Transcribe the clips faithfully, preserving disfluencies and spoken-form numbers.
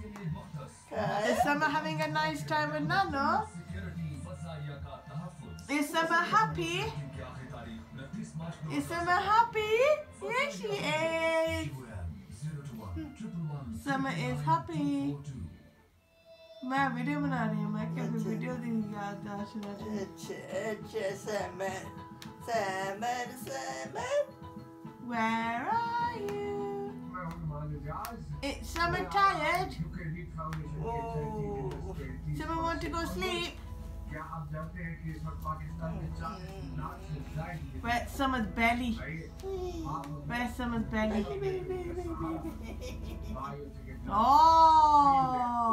Is Sammar having a nice time with Nano? Is Sammar happy? Is Sammar happy? Yes, she is. Sammar is happy. मैं video बना रही हूँ मैं क्या video दी याद आशना अच्छा अच्छा Sammar Sammar Sammar Where are you? Is Sammar tired? Oh. Sammar want to go sleep? Where's Sammar's belly? Where's Sammar's belly? Oh!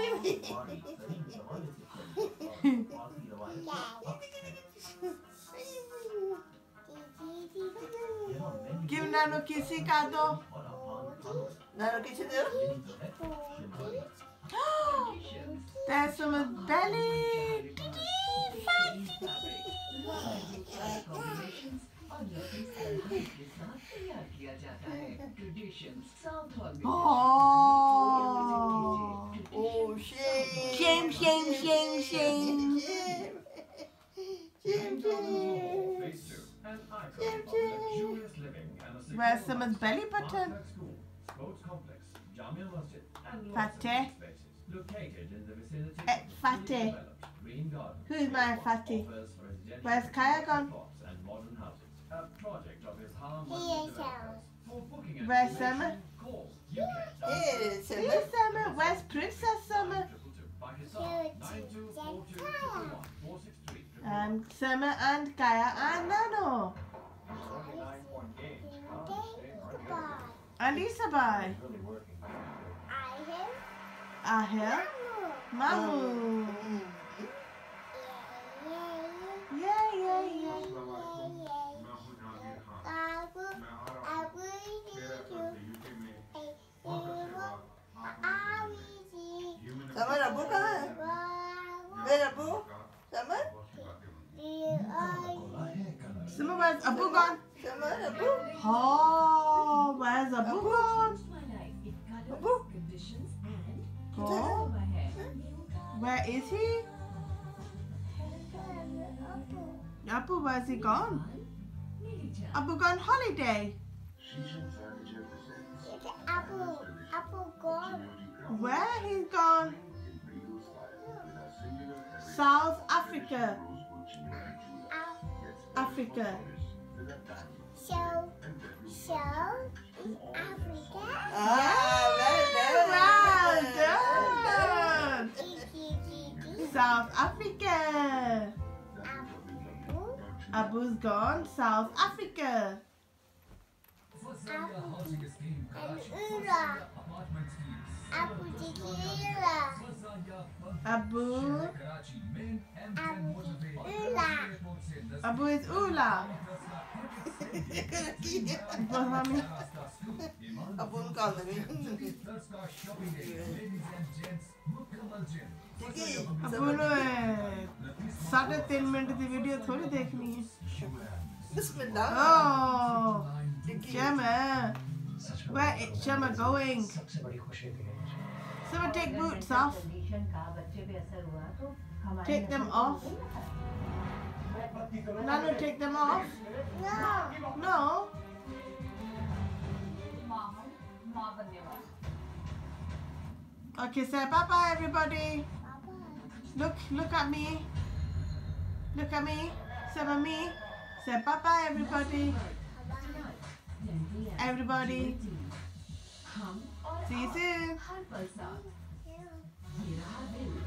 Give Nano kissy kado. Nano kissy do? There's Sammar's belly. Oh! Oh, shame! Shame, shame, shame, shame! Shame, shame, shame, shame. Where's Sammar's belly button? Fatty. Eh, fatty. Who's my fatty? Where's Kaya gone? Where's Sammar? Here is Sammar. Here's Sammar. Where's Princess Sammar? And Sammar and Kaya and Nano. And Isabai. Ahel. Mamu. Yeah, yeah, yeah. Sammar, Abu कहाँ है? Where Abu? Sammar? Sammar, where's Abu gone? Sammar, Abu? Oh, where's Abu gone? Abu? Oh, where is he? Abu, where's he gone? Abu gone holiday. Abu, Abu gone. Where he's gone? South Africa. Africa. So, so, in Africa. Ah, well done. Well done. South Africa. Abu, Abu's gone South Africa. and Ula. Abu Tequila. Abu. Abu Ula. Abu is Ula. Bahami. Abu निकाल देंगे। Abu ने साढ़े तीन minute की video थोड़ी देखनी है। बिस्मिल्लाह। Oh, Sammar. Where is Sammar going? Sammar, take boots off. Take them off. Nano, take them off. No. No. Okay, say bye bye, everybody. Look, look at me. Look at me. Say by me. Say bye bye, everybody. Everybody. See you soon.